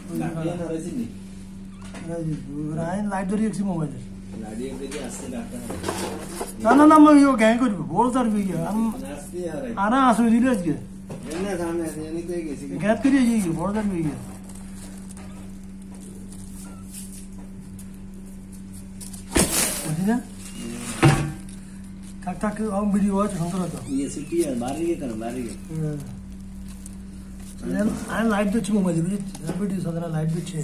light ধরে একছি মোবাইলে না না না আমি ইয়ে গ্যাং করবো বলতে পারবি আনা আসবে দিলে আজকে গ্যাস করিয়ে যাই বড় থাকবে গিয়ে বুঝলি না tak tak हम वीडियो watch हम करता ये सिटी है बाहर के कर बाहर के आई लाइट दे छु मोबाइल भी वीडियो सदरा लाइट दे छे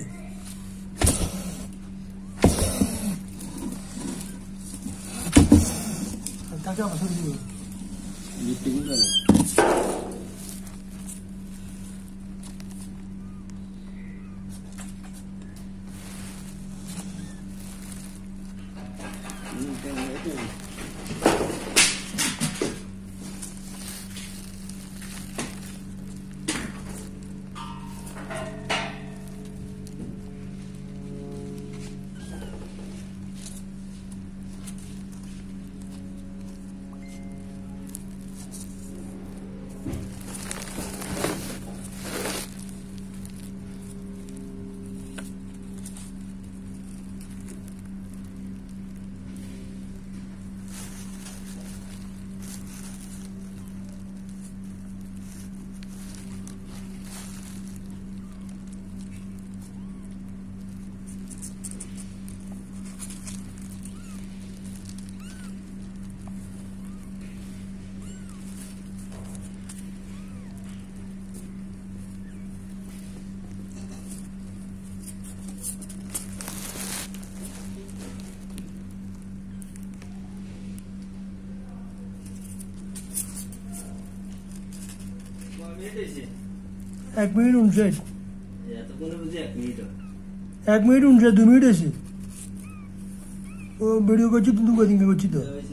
tak apa suruh dia ये टीवी वाला एक मिनट उनसे या तो कोने बजे 1 मिनिट 1 मिनिट उनसे 2 मिनिट ऐसे वो वीडियो को चित दूंगा दिंगे को चित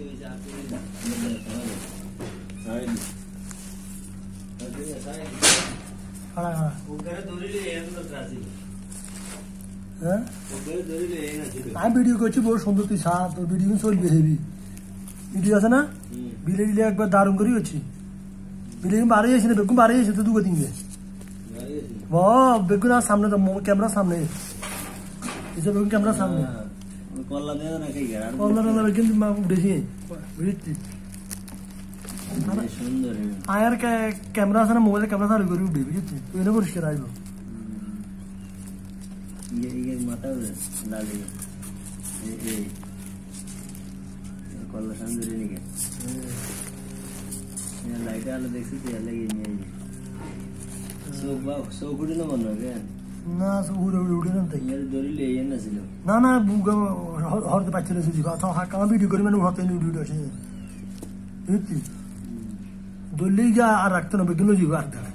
हाँ हाँ वो करे दूरी ले ये तो त्रासी हाँ वो करे दूरी ले ये ना चित आ वीडियो को चित बहुत सुंदर थी साथ तो वीडियो में सोल बेहेवी वीडियो ऐसा ना बिले बिले एक बार दारुण करी अच्छी बिले में बारे ऐसे ना बेकुम बारे ऐसे तो दूंगा दिंगे वाह बेकुम ना सामने तो कैमरा सामने इसे बेकुम कैमरा सामने कॉल दे ना कहीं यार कॉल ना बेकुम माँ उड़े सी बिल्कुल सुंदर है आयर का कैमरा से ना मोबाइल कैमरा से रिकॉर्ड उड़े बिल्कुल तो इन्हें कुछ कराई लो ये माता डाली ये कॉल समझ नहीं क्या ये लाइट वाला देख सकते हैं लगी नहीं है सो गुड़ी ना बनो क्या ना सो उड़े उड़े ना तो यार दोरी ले ये ना सिलो ना बुगा हर तो बच्चे ने सुझा था हाँ कहाँ वीडियो करी मैंने उठाते नहीं वीडियो अच्छे बिल्कुल दोली क्या रखते ना बेकुम जी बात